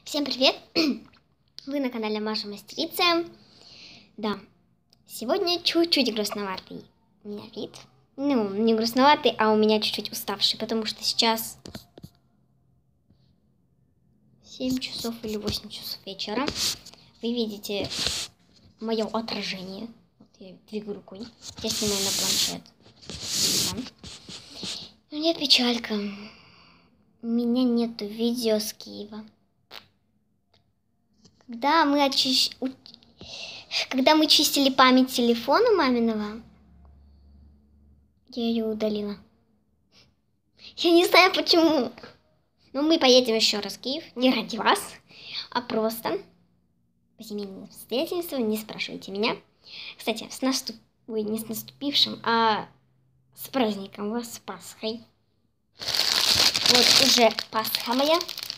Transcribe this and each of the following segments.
Всем привет! Вы на канале Маша Мастерица. Да, сегодня чуть-чуть грустноватый у меня вид. Ну, не грустноватый, а у меня чуть-чуть уставший, потому что сейчас 7 часов или 8 часов вечера. Вы видите мое отражение. Вот я двигаю рукой. Я снимаю на планшет. Да. У меня печалька. У меня нету видео с Киева. Когда мы чистили память телефона маминого, я ее удалила. Я не знаю почему. Но мы поедем еще раз в Киев. Не ради вас, а просто по семейным обстоятельствам. Не спрашивайте меня. Кстати, не с наступившим, а с праздником вас, с Пасхой. Вот уже Пасха моя.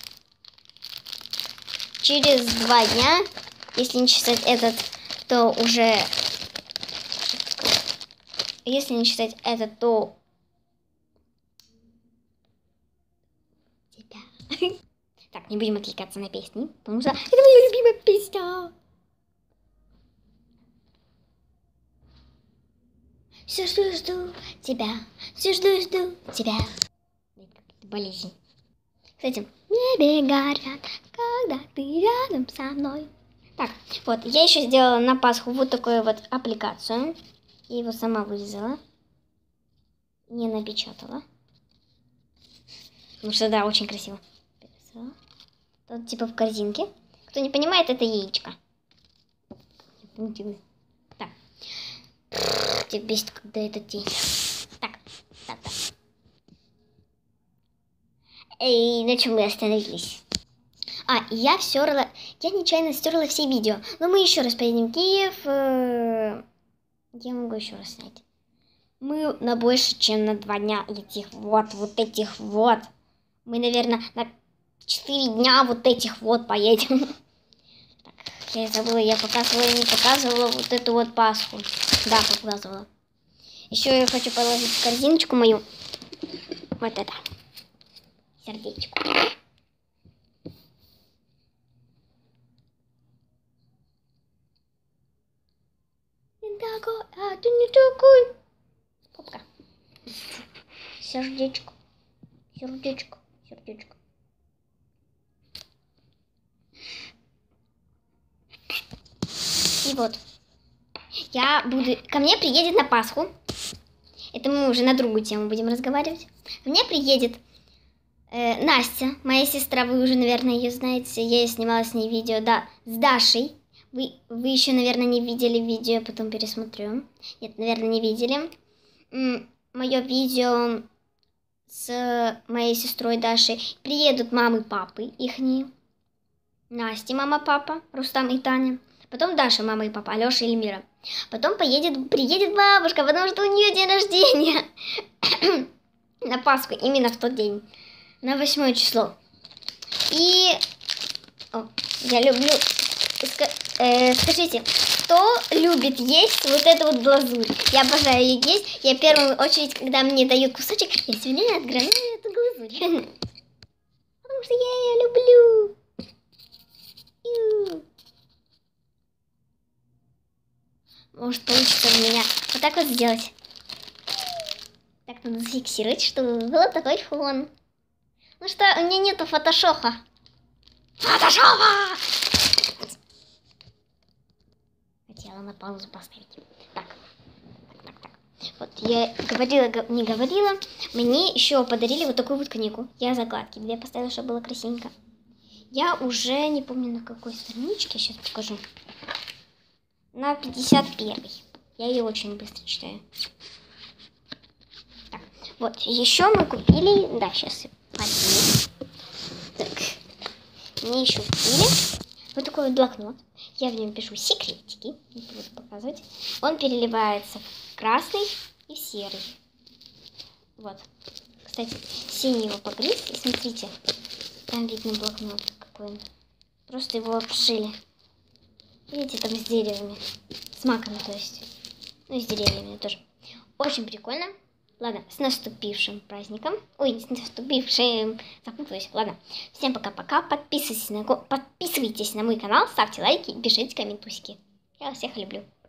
Через 2 дня, если не считать этот, то уже... Если не считать этот, то... Так, не будем отвлекаться на песни, потому что это моя любимая песня. Все жду тебя, все жду тебя. Это болезнь. Кстати, небе горят, когда ты рядом со мной. Так, вот, я еще сделала на Пасху вот такую вот аппликацию. Я его сама вырезала. Не напечатала. Потому что, да, очень красиво. Тут типа в корзинке. Кто не понимает, это яичко. Так. Тебя бесит, когда это тень. Так. И на чем мы остановились? Я нечаянно стерла все видео. Но мы еще раз поедем в Киев. Я могу еще раз снять. Мы на больше, чем на 2 дня этих вот. Мы, наверное, на 4 дня вот этих вот поедем. Так, я забыла, я показывала или не показывала вот эту вот Пасху. Да, показывала. Еще я хочу положить в корзиночку мою. Вот это. Сердечко. А ты не такой. Попка. Сердечко. И вот. Ко мне приедет на Пасху. Это мы уже на другую тему будем разговаривать. Ко мне приедет Настя, моя сестра, вы уже, наверное, ее знаете. Я снимала с ней видео, да, с Дашей. Вы еще, наверное, не видели видео, я потом пересмотрю. Нет, наверное, не видели. Мое видео с моей сестрой Дашей. Приедут мамы, папы ихние. Настя, мама, папа, Рустам и Таня. Потом Даша, мама и папа, Алеша и Эльмира. Потом приедет бабушка, потому что у нее день рождения. На Пасху, именно в тот день. На 8 число. И я люблю... Скажите, кто любит есть вот эту вот глазурь? Я обожаю ее есть. Я в первую очередь, когда мне дают кусочек, я все время отгрызаю эту глазурь. Потому что я ее люблю. Может, получится у меня вот так вот сделать. Так надо зафиксировать, чтобы был такой фон. Ну что, у меня нету фотошопа. Хотела на паузу поставить. Так. Вот, я не говорила. Мне еще подарили вот такую вот книгу. Я закладки 2 поставила, чтобы было красивенько. Я уже не помню на какой страничке. Сейчас покажу. На 51-й. Я ее очень быстро читаю. Так, вот, еще мы купили... Да, сейчас. Так. Мне еще купили вот такой вот блокнот. Я в нем пишу секретики. Не буду показывать. Он переливается в красный и серый. Вот. Кстати, синий его погрыз. И смотрите, там видно блокнот какой он. Просто его обшили. Видите, там с деревьями. С маками, то есть. Ну и с деревьями тоже. Очень прикольно. Ладно, с наступившим праздником. Ой, с наступившим. Запуталась. Ладно. Всем пока-пока. Подписывайтесь на мой канал, ставьте лайки, пишите комментусики. Я вас всех люблю.